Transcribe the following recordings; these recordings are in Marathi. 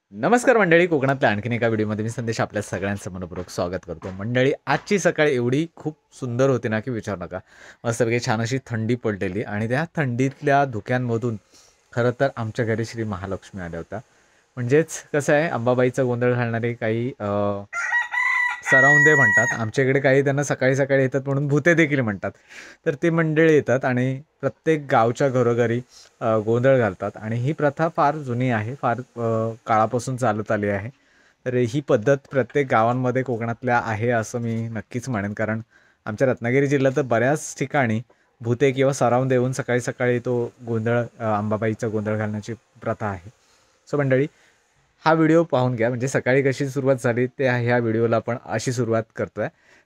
नमस्कार मंडळी, कोकणातल्या आणखीन एका व्हिडिओमध्ये मी संदेश आपल्या सगळ्यांचं मनपूर्वक स्वागत करतो. मंडळी, आजची सकाळ एवढी खूप सुंदर होती ना की विचारू नका. मस्तपैकी छान अशी थंडी पडलेली आणि त्या थंडीतल्या धुक्यांमधून खरं तर आमच्या घरी श्री महालक्ष्मी आल्या होत्या. म्हणजेच कसं आहे, अंबाबाईचा गोंधळ घालणारे काही सराउंदे म्हणतात. आमच्याकडे काही त्यांना सकाळी सकाळी येतात म्हणून भूते देखील म्हणतात. तर ते मंडळी येतात आणि प्रत्येक गावच्या घरोघरी गोंधळ घालतात आणि ही प्रथा फार जुनी आहे, फार काळापासून चालत आली आहे. तर ही पद्धत प्रत्येक गावांमध्ये कोकणातल्या आहे असं मी नक्कीच म्हणेन, कारण आमच्या रत्नागिरी जिल्ह्यात तर बऱ्याच ठिकाणी भूते किंवा सराउंद देऊन सकाळी सकाळी तो गोंधळ अंबाबाईचा गोंधळ घालण्याची प्रथा आहे. सो मंडळी, हा व्हिडिओ पाहून घ्या, म्हणजे सकाळी कशी सुरुवात झाली ते ह्या व्हिडिओला आपण अशी सुरुवात करतोय.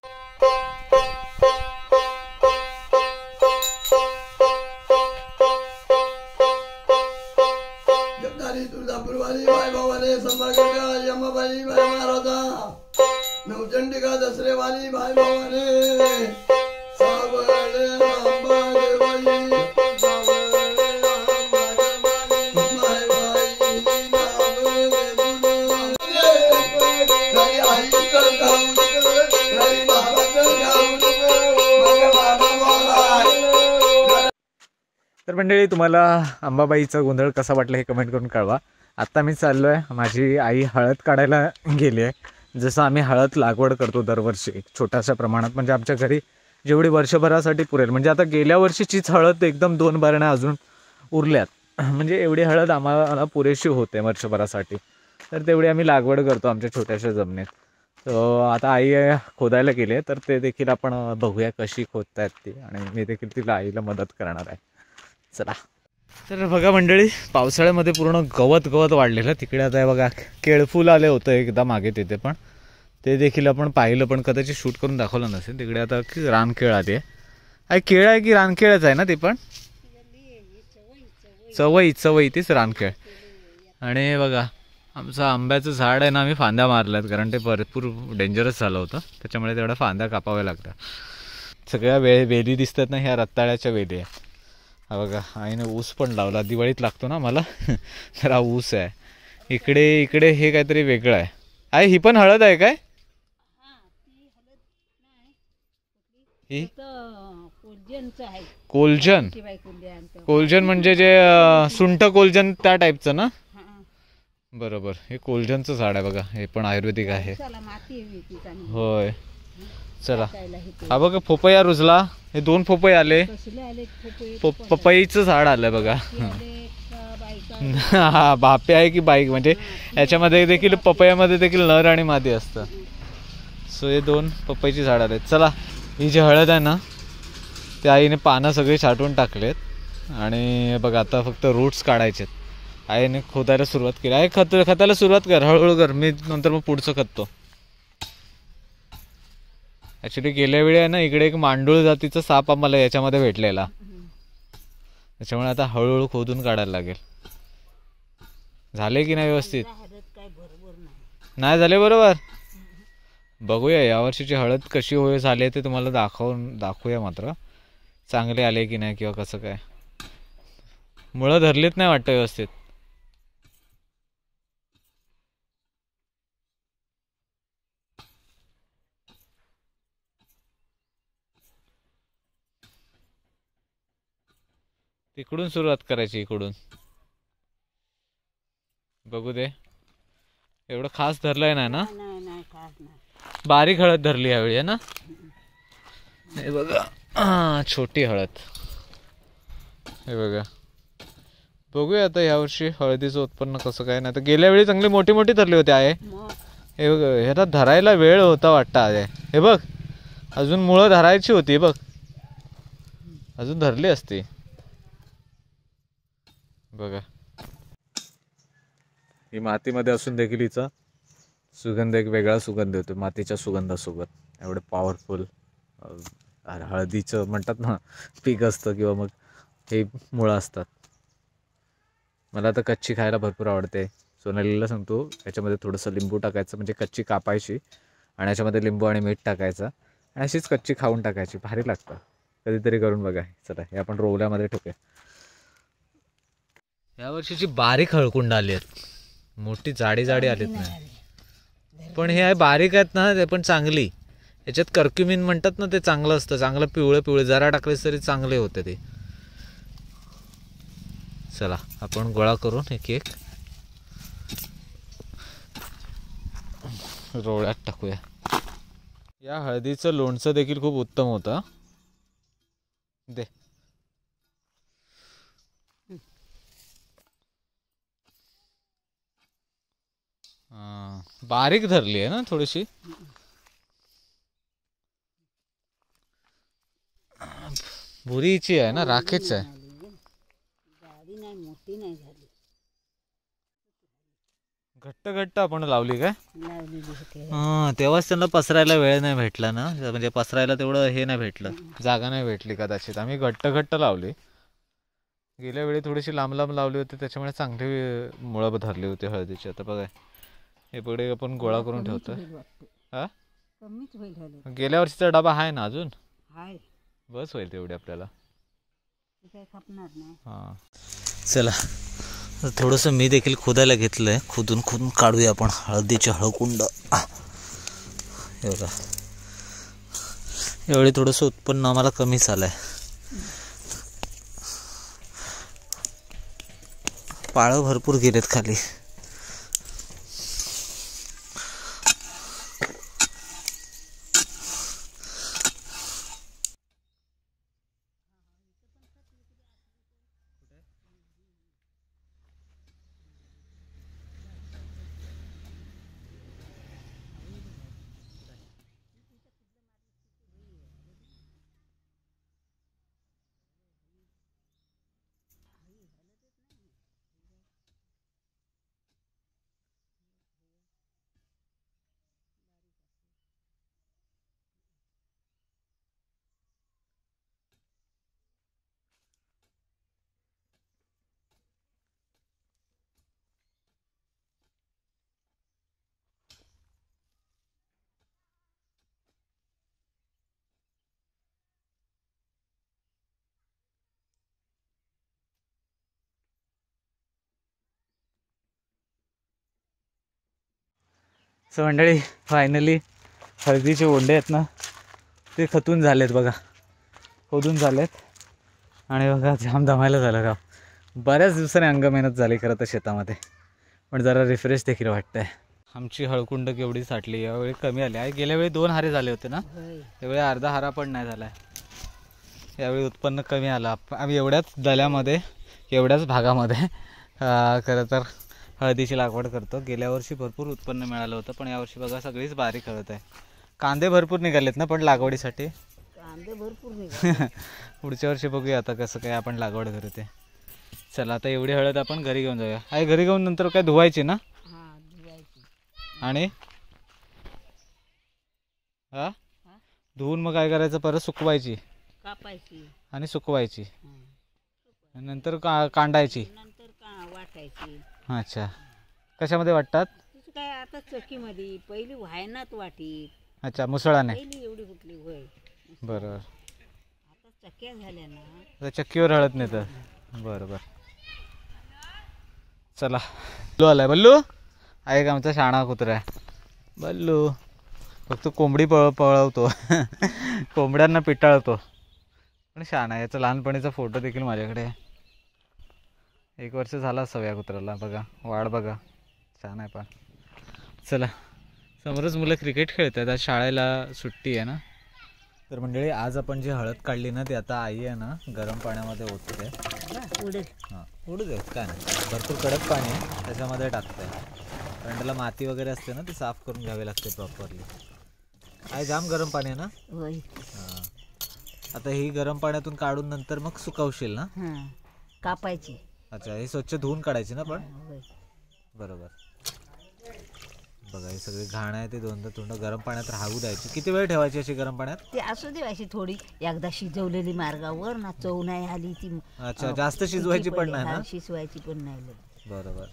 नवचंडिका दसरेवाली भाई भवानी तर मंडळी, तुम्हाला अंबाबाईचा गोंधळ कसा वाटला हे कमेंट करून कळवा. आत्ता मी चाललो आहे, माझी आई हळद काढायला गेली आहे. जसं आम्ही हळद लागवड करतो दरवर्षी एक छोट्याशा प्रमाणात, म्हणजे आमच्या घरी जेवढी वर्षभरासाठी पुरेल, म्हणजे आता गेल्या वर्षीचीच हळद एकदम 2 बारण्या अजून उरल्यात, म्हणजे एवढी हळद आम्हाला पुरेशी होते वर्षभरासाठी. तर तेवढी आम्ही लागवड करतो आमच्या छोट्याशा जमिनीत. आता आई खोदायला गेली आहे, तर ते देखील आपण बघूया कशी खोदतायत ती, आणि मी देखील तिला आईला मदत करणार आहे. चला. तर बघा मंडळी, पावसाळ्यामध्ये पूर्ण गवत वाढलेलं तिकडे. आता हे बघा, केळफूल आले होतं एकदा मागे तिथे, पण ते देखील आपण पाहिलं, पण कदाचित शूट करून दाखवलं नसेल. तिकडे आता रानकेळ आली आहे. केळ आहे की रानकेळच आहे ना ती, पण चवई तीच रानकेळ. आणि बघा, आमचं आंब्याचं झाड आहे ना, आम्ही फांद्या मारल्यात, कारण ते भरपूर डेंजरस झालं होतं, त्याच्यामुळे तेवढ्या फांद्या कापाव्या लागतात. सगळ्या वेली दिसतात ना, ह्या रताळ्याच्या वेली आहे. हा बघा, आईने ऊस पण लावला, दिवाळीत लागतो ना मला. तर हा ऊस आहे. इकडे हे काहीतरी वेगळं आहे. आई, ही पण हळद आहे काय? ही कोलजन. कोलजन म्हणजे जे सुंठ कोलजन त्या टाईपचं ना. बरोबर, हे कोलजनचं झाड आहे बघा. हे पण आयुर्वेदिक आहे. होय, चला. हा बघा, पोपया रुजला. हे 2 पोपई आले. पपईचं झाड आलं बघा. हा, बापे आहे की बाईक, म्हणजे याच्यामध्ये देखील, पपयामध्ये देखील नर आणि मादी असतं. सो हे 2 पपईची झाड आले. चला, ही जी हळद आहे ना, त्या आईने पानं सगळी छाटून टाकलेत, आणि बघा आता फक्त रूट्स काढायचेत. आईने खोदायला सुरुवात केली. आहे खताला सुरुवात कर, हळूहळू कर, मी नंतर मग पुढचं खततो. ॲक्च्युली गेल्या वेळी आहे ना, इकडे एक मांडूळ जातीचा साप आम्हाला याच्यामध्ये भेटलेला, त्याच्यामुळे आता हळूहळू खोदून काढायला लागेल. झाले की नाही व्यवस्थित? नाही झाले बरोबर. बघूया यावर्षीची हळद कशी झाली ते तुम्हाला दाखवूया. मात्र चांगले आले की नाही, किंवा कसं काय. मुळं धरलीत नाही वाटतं व्यवस्थित. तिकडून सुरुवात करायची, इकडून बघू दे. एवढं खास धरलंय नाही ना, बारीक हळद धरली यावेळी आहे ना. हे बघा, छोटी हळद. हे बघा, बघूया आता यावर्षी हळदीचं उत्पन्न कसं काय. नाही तर गेल्या वेळी चांगली मोठी मोठी धरली होती आहे. हे बघ, ह्याला धरायला वेळ होता वाटतं आहे. हे बघ, अजून मुळं धरायची होती बघ, अजून धरली असती. बघा, ही मातीमध्ये असून देखील हिचा सुगंध एक वेगळा सुगंध येतो, मातीच्या सुगंधासोबत. एवढं पॉवरफुल हळदीचं म्हणतात ना पीक असतं, किंवा मग हे मुळं असतात. मला आता कच्ची खायला भरपूर आवडते. सोनालीला सांगतो याच्यामध्ये थोडंसं लिंबू टाकायचं, म्हणजे कच्ची कापायची आणि याच्यामध्ये लिंबू आणि मीठ टाकायचं, आणि अशीच कच्ची खाऊन टाकायची. भारी लागतं, कधीतरी करून बघा. चला, हे आपण रोवल्यामध्ये ठोकूया. यावर्षीची बारीक हळकुंड आली आहेत. मोठी जाडी जाडी आलीत नाही, पण हे आहे बारीक आहेत ना, ते पण चांगली. याच्यात कर्क्युमिन म्हणतात ना, ते चांगलं असतं, चांगलं पिवळे पिवळे जरा टाकलेस तरी चांगले होते ते. चला आपण गोळा करून एक एक रोळ्यात टाकूया. या हळदीचं लोणचं देखील खूप उत्तम होतं. दे. बारीक धरली आहे ना थोडीशी. भुरीची आहे ना, राखेच आहे. घट्ट घट्ट आपण लावली काय? तेव्हाच त्यांना पसरायला वेळ नाही भेटला ना, म्हणजे पसरायला तेवढं हे नाही भेटलं, जागा नाही भेटली कदाचित. आम्ही घट्ट घट्ट लावली. गेल्या वेळी थोडीशी लांब लांब लावली होती, त्याच्यामुळे चांगली मुळं धरली होती हळदीची. आता बघा हे पुढे आपण गोळा करून ठेवतोय. हा, गेल्या वर्षीचा डबा आहे ना अजून, बस होईल तेवढी आपल्याला. हा चला, थोडंसं मी देखील खोदायला घेतलंय. खोदून खोदून काढूया आपण हळदीचे हळकुंड. हे बघा, यावेळी थोडंसं उत्पन्न आम्हाला कमीच आलंय. पाळं भरपूर गेलेत खाली. सो मंडळी, फायनली हळदीचे ओंडे आहेत ना, ते खतून झालेत बघा, खोदून झालेत. आणि बघा जाम दमायला झालं का. बऱ्याच दिवसांनी अंग मेहनत झाली खरं तर शेतामध्ये, पण जरा रिफ्रेश देखील वाटतंय. आमची हळकुंड केवढी साठली, यावेळी कमी आली आहे. गेल्या वेळी 2 हारे झाले होते ना, त्यावेळी अर्धा हारा पण नाही झाला आहे. यावेळी उत्पन्न कमी आलं. आम्ही एवढ्याच दल्यामध्ये, एवढ्याच भागामध्ये खरं तर हळदीची लागवड करतो. गेल्या वर्षी भरपूर उत्पन्न मिळालं होतं, पण यावर्षी बघा सगळीच बारीक हळद आहे. कांदे भरपूर निघालेत ना पण लागवडीसाठी. कांदे भरपूर निघाले. पुढच्या वर्षी बघूया आता कसं काय आपण लागवड करू ते. चला आता एवढी हळद आपण घरी घेऊन जाऊया. आहे घरी घेऊन नंतर काय धुवायची ना? हां, धुवायची. आणि हा धुवून मग काय करायचं, परत सुकवायची, कापायची आणि सुकवायची, हां. नंतर कांडायची, नंतर वाटायची. अच्छा. कशामध्ये वाटतात? तसं काय आता चक्कीमध्ये, पहिली व्हायनात वाटी. अच्छा, मुसळाने. पहिली एवढी कुठली होय. बरोबर. आता चक्क्या झाल्या ना, आता चक्कीवर हळद नाही तर. बरोबर. चला, बल्लू आलाय. बल्लू आहे का आमचा शाणा कुत्रा आहे बल्लू. फक्त कोंबडी पळवतो कोंबड्यांना पिटाळतो, पण शाणा. याचा लहानपणीचा फोटो देखील माझ्याकडे आहे. 1 वर्ष झाला असावं या कुत्र्याला. बघा वाढ बघा, छान आहे. पण चला, समोरच मुलं क्रिकेट खेळतात, आज शाळेला सुट्टी आहे ना. तर मंडळी, आज आपण जी हळद काढली ना, ती आता आई आहे ना गरम पाण्यामध्ये ओतते. हां, उडू दे, काय नाही. भरपूर कडक पाणी आहे, त्याच्यामध्ये टाकते, कारण त्याला माती वगैरे असते ना, ती साफ करून घ्यावी लागते प्रॉपरली. आहे जाम गरम पाणी आहे ना. होय. हां, आता ही गरम पाण्यातून काढून नंतर मग सुकवशील ना. हां, कापायची. अच्छा, ही स्वच्छ धुवून काढायची ना पण. होय. बरोबर. बघा, ही सगळी घाण आहे, ते 2दा तोंड गरम पाण्यात राहू द्यायची. किती वेळ ठेवायची अशी गरम पाण्यात? ती असू देवायची थोडी. एकदा शिजवलेली मार्गावर ना, चव नाही आली ती. अच्छा, जास्त शिजवायची पण नाही ना. शिजवायची पण नाही. बरोबर.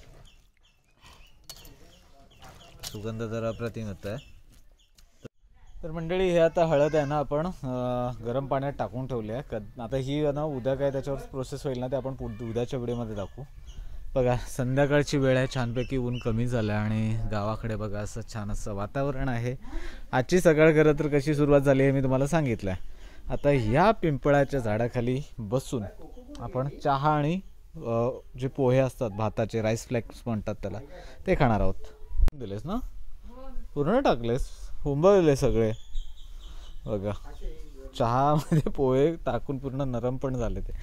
सुगंध जरा अप्रतिम होत आहे. तर मंडळी, हे आता हळद आहे ना आपण गरम पाण्यात टाकून ठेवली आहे. आता ही ना उद्या काय त्याच्यावर प्रोसेस होईल ना, ते आपण उद्याच्या व्हिडिओमध्ये दाखवू. बघा संध्याकाळची वेळ आहे, छानपैकी ऊन कमी झालं आणि गावाकडे बघा असं छान असं वातावरण आहे. आजची सकाळ खरं तर कशी सुरुवात झाली आहे मी तुम्हाला सांगितलं आहे. आता ह्या पिंपळाच्या झाडाखाली बसून आपण चहा आणि जे पोहे असतात भाताचे, राईस फ्लेक्स म्हणतात त्याला, ते खाणार आहोत. दिलेस ना, पूर्ण टाकलेस, हुंबवले सगळे बघा. चहामध्ये पोहे टाकून पूर्ण नरम पण झाले ते.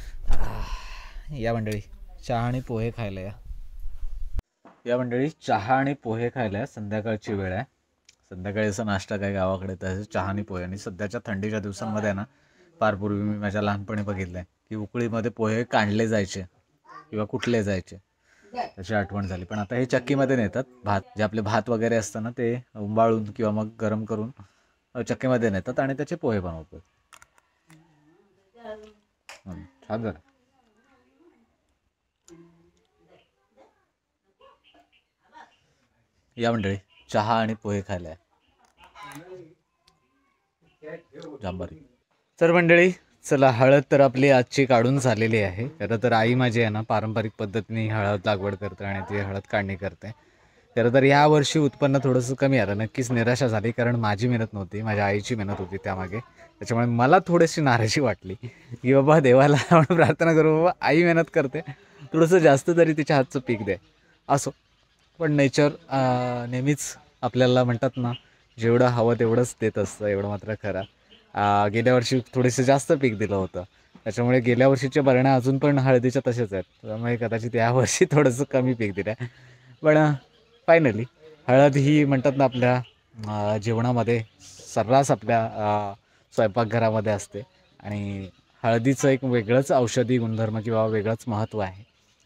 या मंडळी चहा आणि पोहे खायला या मंडळी चहा आणि पोहे खायला संध्याकाळची वेळ आहे. संध्याकाळी असं नाश्ता काय गावाकडे तर चहा आणि पोहे. आणि सध्याच्या थंडीच्या दिवसांमध्ये ना, फार पूर्वी मी माझ्या लहानपणी बघितलं आहे की उकळीमध्ये पोहे काढले जायचे किंवा कुटले जायचे, त्याची आठवण झाली. पण आता हे चक्कीमध्ये नेतात. भात जे आपले भात वगैरे असतं ना ते उंबाळून किंवा मग गरम करून चक्कीमध्ये नेतात आणि त्याचे पोहे बनवतात. छान झालं. या मंडळी चहा आणि पोहे खायला जांबारी. तर मंडळी चला, हळद तर आपली आजची काढून झालेली आहे. खरं तर आई माझी आहे ना पारंपरिक पद्धतीने हळद लागवड करते आणि ती हळद काढणी करते. खरं तर यावर्षी उत्पन्न थोडंसं कमी आलं. नक्कीच निराशा झाली, कारण माझी मेहनत नव्हती, माझ्या आईची मेहनत होती त्यामागे. त्याच्यामुळे मला थोडीशी नाराजी वाटली की बाबा देवाला आपण प्रार्थना करू, बाबा आई मेहनत करते, थोडंसं जास्त तरी तिच्या हातचं पीक दे. असो, पण नेचर नेहमीच आपल्याला म्हणतात ना, जेवढं हवं तेवढंच देत असतं, एवढं मात्र खरं. गेल्या वर्षी थोडेसे जास्त पीक दिलं होतं, त्याच्यामुळे गेल्या वर्षीच्या बरण्या अजून पण हळदीच्या तसेच आहेत. त्यामुळे कदाचित यावर्षी थोडंसं कमी पीक दिलं आहे. पण फायनली हळद ही म्हणतात ना आपल्या जेवणामध्ये सर्रास आपल्या स्वयंपाकघरामध्ये असते. आणि हळदीचं एक वेगळंच औषधी गुणधर्म किंवा वेगळंच महत्त्व आहे.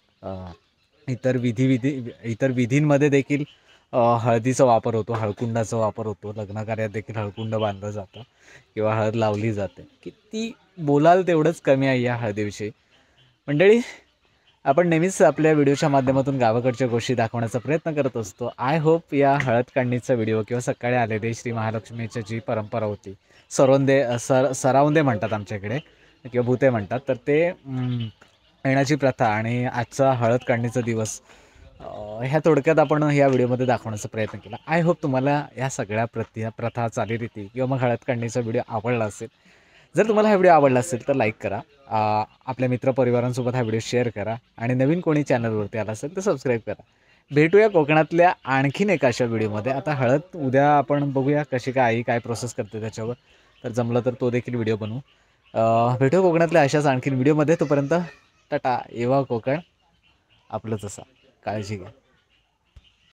इतर विधींमध्ये देखील हळदीचा वापर होतो, हळकुंडाचा वापर होतो. लग्नकार्यात देखील हळकुंड बांधलं जातं किंवा हळद लावली जाते. किती बोलाल तेवढंच कमी आहे या हळदीविषयी. मंडळी, आपण नेहमीच आपल्या व्हिडिओच्या माध्यमातून गावाकडच्या गोष्टी दाखवण्याचा प्रयत्न करत असतो. आय होप या हळद काढणीचा व्हिडिओ किंवा सकाळी आलेले श्री महालक्ष्मीची जी परंपरा होती, सरावंदे म्हणतात आमच्याकडे किंवा भूते म्हणतात, तर ते येण्याची प्रथा आणि आजचा हळद काढणीचा दिवस, ह्या थोडक्यात आपण ह्या व्हिडिओमध्ये दाखवण्याचा प्रयत्न केला. आय होप तुम्हाला ह्या सगळ्या प्रथा, चालीरीती किंवा मग हळद काढणीचा व्हिडिओ आवडला असेल. जर तुम्हाला हा व्हिडिओ आवडला असेल तर लाईक करा, आपल्या मित्रपरिवारांसोबत हा व्हिडिओ शेअर करा आणि नवीन कोणी चॅनलवरती आला असेल तर सबस्क्राईब करा. भेटूया कोकणातल्या आणखीन एका अशा व्हिडिओमध्ये. आता हळद उद्या आपण बघूया कशी काय आई काय प्रोसेस करते त्याच्यावर, तर जमलं तर तो देखील व्हिडिओ बनवू. भेटूया कोकणातल्या अशाच आणखीन व्हिडिओमध्ये. तोपर्यंत टाटा. येवा कोकण आपलंच असा. काळजी घ्या.